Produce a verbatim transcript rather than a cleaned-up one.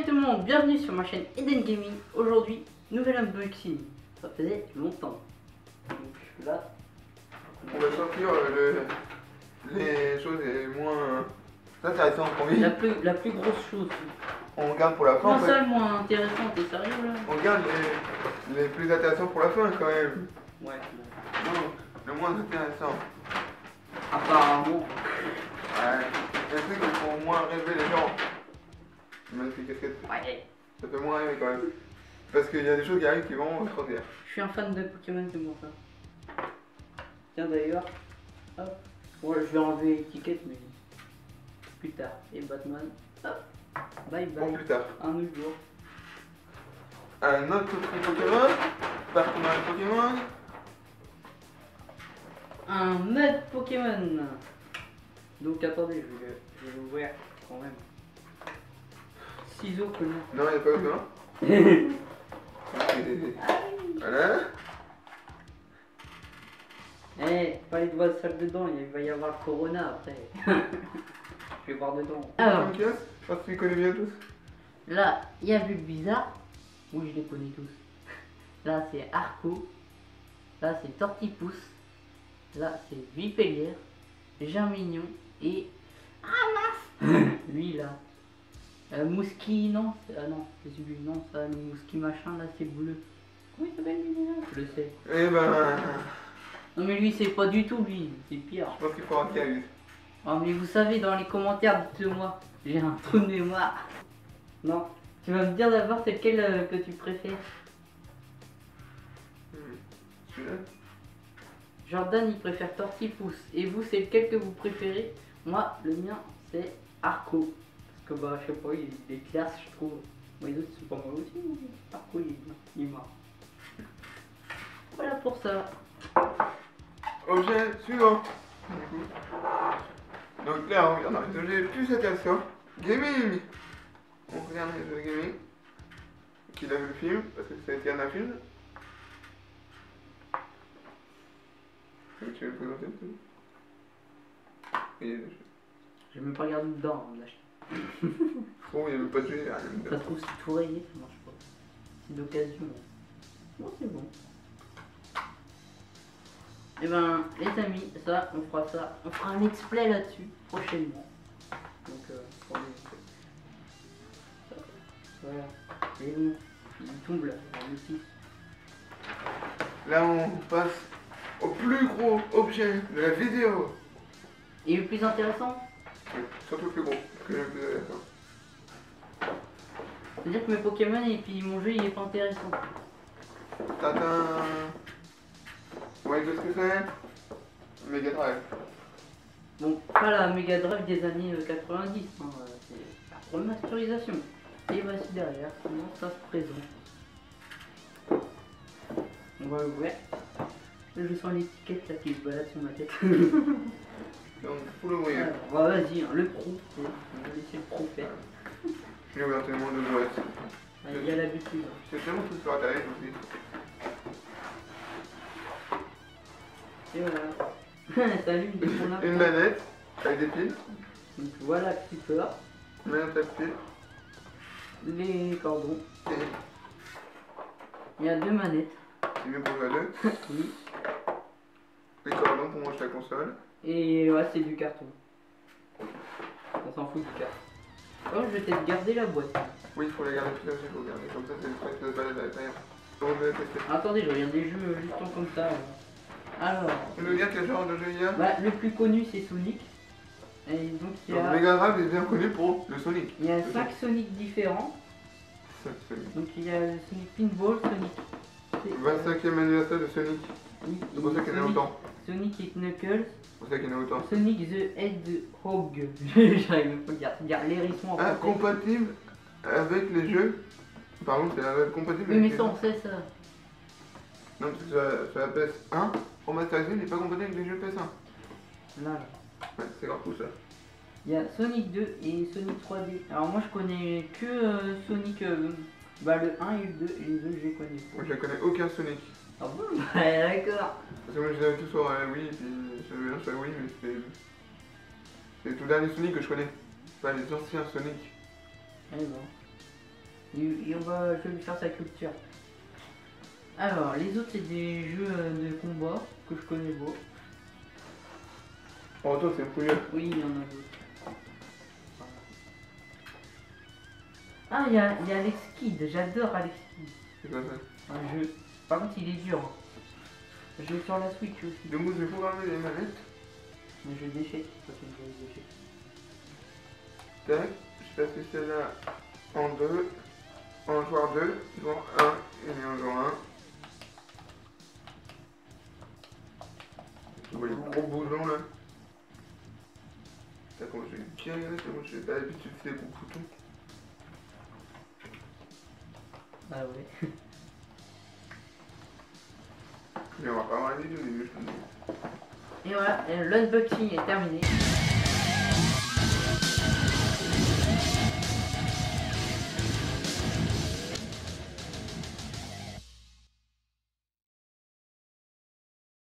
directement, bienvenue sur ma chaîne Eden Gaming. Aujourd'hui, nouvel unboxing. Ça faisait longtemps. Donc là, on va sortir euh, le, les choses les moins intéressantes pour lui. la plus, la plus grosse chose. On garde pour la fin. Non, En fait. ça le moins intéressant, t'es sérieux là? On garde les, les plus intéressants pour la fin quand même. Ouais. Non, le moins intéressant. Apparemment. Ouais. Les trucs qui font moins rêver les gens. Magnifique casquette. Ouais. Ça fait moins rêver quand même. Parce qu'il y a des choses qui arrivent qui vont extraordinaires. Je suis un fan de Pokémon, c'est bon ça. Tiens d'ailleurs, hop. Bon, je vais enlever l'étiquette, mais plus tard. Et Batman, hop. Bye bye. Pour plus tard. Un autre jour. Un autre truc Pokémon. Partenaire Pokémon. Un mode Pokémon. Donc attendez, je vais, je vais l'ouvrir quand même. Ciseaux que non. Non, il n'y a pas autant. Voilà. Eh, pas les doigts sales dedans, il va y avoir le Corona après. Je vais voir dedans. Alors, Comme casse, parce que tu connais bien tous. là, il y a Bulbizarre. Oui, je les connais tous. Là, c'est Arco. Là, c'est Tortipousse. Là, c'est Vipellière. Germignon. Et... Ah mince. Lui, là. Euh, Mouski, non. Ah non, c'est celui, non, ça, le Mouski machin, là, c'est bleu. Comment il s'appelle lui déjà? Je le sais. Eh ben, Non mais lui, c'est pas du tout lui, c'est pire. je pense qu'il faudra qu'il arrive. Oh mais vous savez, dans les commentaires, dites-moi, j'ai un trou de mémoire. Non, tu vas me dire d'abord c'est lequel euh, que tu préfères. Hmm. Celui-là. Jordan, il préfère Tortipousse. Et vous, c'est lequel que vous préférez? Moi, le mien, c'est Arco. Parce que bah, je sais pas, il, il est classe, je trouve. Moi, les autres, ils sont pas mal aussi, mais Arco, il, il est marrant. Voilà pour ça. Objet suivant. Du coup. Donc là, on regarde dans les objets plus intéressants. Gaming. On regarde les jeux de gaming. Qui a vu le film, parce que ça a été un film. Tu veux le présenter peut-être? Il y a des jeux. J'ai même pas regardé dedans avant de l'acheter. Oh, il n'y a même pas de jeu, il y a rien Ça dedans. se trouve, c'est tout rayé, ça marche pas. C'est d'occasion. Bon, c'est bon. Et ben, les amis, ça, on fera ça. On fera un let's play là-dessus prochainement. Donc, euh, pour les... ça, voilà. Et bon, il tombe là, le six. Là, on passe au plus gros objet de la vidéo. Et le plus intéressant, Oui, surtout le plus gros, que le plus intéressant. c'est-à-dire que mes Pokémon et puis mon jeu il est pas intéressant. Tintin. Ouais, qu'est-ce que c'est? Mega Drive. Bon, pas la Mega Drive des années euh, quatre-vingt-dix, hein, euh, c'est la remasterisation. Et voici derrière comment ça se présente. On va l'ouvrir. Je sens l'étiquette là qui se balade sur ma tête. Donc, faut l'ouvrir. Alors, bah, vas-y, hein, le pro, on va laisser le pro faire. Je l'ai ouvert tellement de jouets. Ah, il y a l'habitude. C'est tellement tout sur internet aussi. Et voilà. Salut, une petite Une, une manette avec des piles. Donc voilà qui peut. Une manette avec piles. Les cordons. Et Il y a deux manettes. c'est bien pour jouer à deux. Oui. Les cordons pour brancher la console. Et ouais, c'est du carton. On s'en fout du carton. Oh, je vais peut-être garder la boîte. Oui, il faut les garder tout à fait, il faut garder. Comme ça, c'est le truc de balade à l'intérieur. On va tester. Attendez, je regarde des jeux juste en comme ça. Alors, Tu nous dire quel genre de jeu il y a? bah, le plus connu c'est Sonic. Et donc il y Donc, a, Mega Drive est bien connu pour le Sonic. il y a Le cinq Sonic différents. Sonic. Sonic. Donc il y a le Sonic Pinball, Sonic. c'est- vingt-cinquième anniversaire de Sonic. Oui, C'est pour ça qu'il y en a Sonic- autant. Sonic et Knuckles. C'est pour ça qu'il y en a autant. Sonic the Hedgehog. J'arrive même pas à dire. Dire l'hérisson en français. Incompatible avec les jeux. Pardon, c'est incompatible Oui, avec mais les ça jeux. on sait ça. Non, parce que sur la, sur la P S un, remasterisé, il n'est pas compatible avec les jeux P S un. Là, là. Ouais, c'est grave tout ça. Il y a Sonic deux et Sonic trois D. Alors moi je connais que euh, Sonic, euh, bah le un et le deux, et les deux je les connais Moi, pas. je connais aucun Sonic. Ah bon? Ouais, d'accord. Parce que moi, je les avais tous sur la Wii, et puis je les avais sur la Wii, mais c'était. C'est le tout dernier Sonic que je connais. Pas les anciens Sonic. Eh ben. Et, et on va, je vais lui faire sa culture. Alors, les autres, c'est des jeux euh, de combat que je connais pas. Oh, toi, c'est fouilleux. Oui, il y en a d'autres. Ah, il y a, il y a Alex Kidd, j'adore Alex Kidd. C'est quoi ça? Un jeu. Par contre, il est dur. Hein. Je joue sur la Switch aussi. Donc, je vais programmer les manettes. Mais je d'échecs, ça c'est une jeu d'échecs. Tac, je passe celle-là en deux, en joueur deux, joueur un et en joueur un. Tu vois les gros boutons là. T'as comment je vais tirer, comment je vais pas l'habitude de faire des gros boutons. Ah ouais. Mais on va pas avoir la vidéo, mais je te le dis. Et voilà, l'unboxing est terminé.